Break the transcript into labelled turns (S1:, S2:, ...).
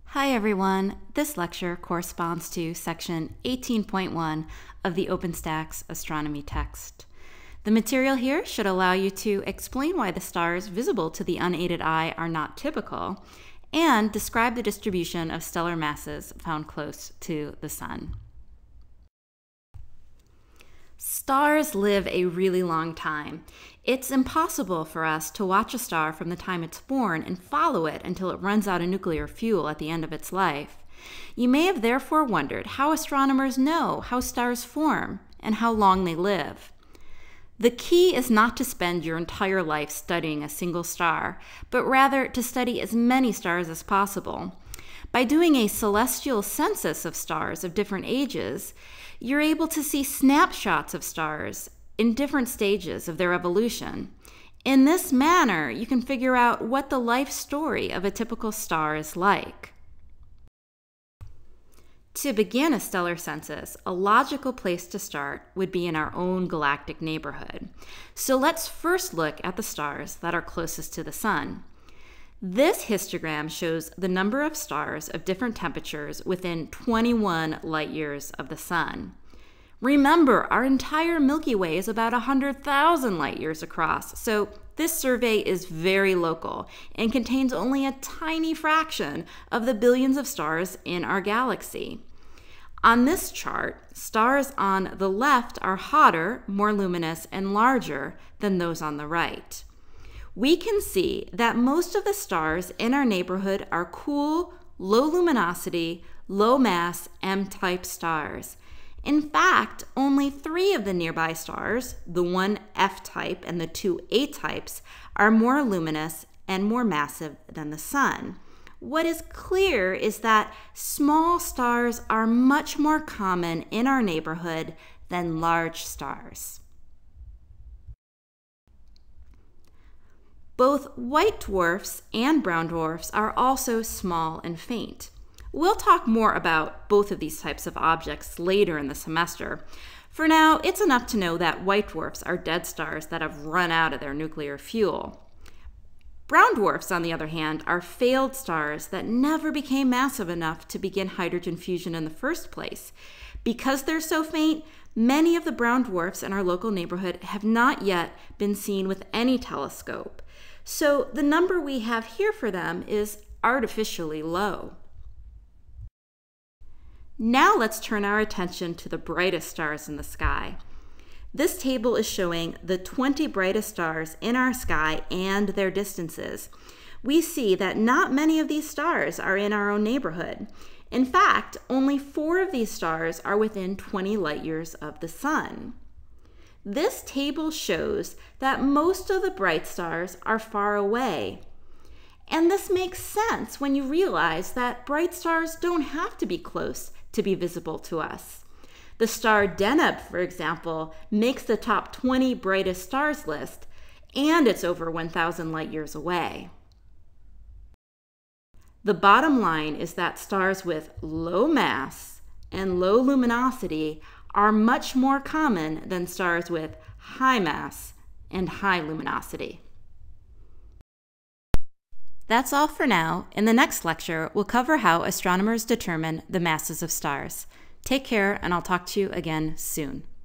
S1: Hi everyone, this lecture corresponds to section 18.1 of the openstax astronomy text. The material here should allow you to explain why the stars visible to the unaided eye are not typical, and describe the distribution of stellar masses found close to the Sun. Stars live a really long time. It's impossible for us to watch a star from the time it's born and follow it until it runs out of nuclear fuel at the end of its life. You may have therefore wondered how astronomers know how stars form and how long they live. The key is not to spend your entire life studying a single star, but rather to study as many stars as possible. By doing a celestial census of stars of different ages, you're able to see snapshots of stars in different stages of their evolution. In this manner, you can figure out what the life story of a typical star is like. To begin a stellar census, a logical place to start would be in our own galactic neighborhood. So let's first look at the stars that are closest to the Sun. This histogram shows the number of stars of different temperatures within 21 light years of the Sun. Remember, our entire Milky Way is about 100,000 light years across, so this survey is very local and contains only a tiny fraction of the billions of stars in our galaxy. On this chart, stars on the left are hotter, more luminous, and larger than those on the right. We can see that most of the stars in our neighborhood are cool, low luminosity, low mass M-type stars. In fact, only 3 of the nearby stars, the 1 F-type and the 2 A-types, are more luminous and more massive than the Sun. What is clear is that small stars are much more common in our neighborhood than large stars. Both white dwarfs and brown dwarfs are also small and faint. We'll talk more about both of these types of objects later in the semester. For now, it's enough to know that white dwarfs are dead stars that have run out of their nuclear fuel. Brown dwarfs, on the other hand, are failed stars that never became massive enough to begin hydrogen fusion in the first place. Because they're so faint, many of the brown dwarfs in our local neighborhood have not yet been seen with any telescope. So the number we have here for them is artificially low. Now let's turn our attention to the brightest stars in the sky. This table is showing the 20 brightest stars in our sky and their distances. We see that not many of these stars are in our own neighborhood. In fact, only 4 of these stars are within 20 light years of the Sun. This table shows that most of the bright stars are far away. And this makes sense when you realize that bright stars don't have to be close to be visible to us. The star Deneb, for example, makes the top 20 brightest stars list, and it's over 1,000 light years away. The bottom line is that stars with low mass and low luminosity are much more common than stars with high mass and high luminosity. That's all for now. In the next lecture, we'll cover how astronomers determine the masses of stars. Take care, and I'll talk to you again soon.